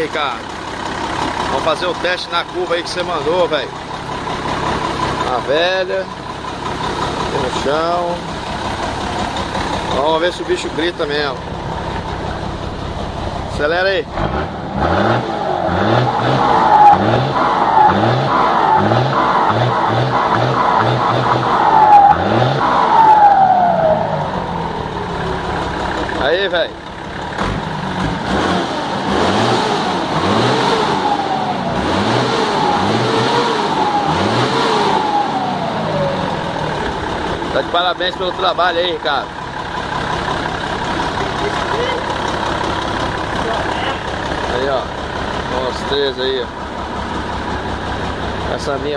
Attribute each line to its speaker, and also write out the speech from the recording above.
Speaker 1: aí, Ricardo. Vamos fazer o teste na curva aí que você mandou, velho. A velha. Aqui no chão. Vamos ver se o bicho grita mesmo. Acelera aí. Aí, velho. Tá de parabéns pelo trabalho aí, Ricardo. Aí, ó. Os três aí, ó. Essa minha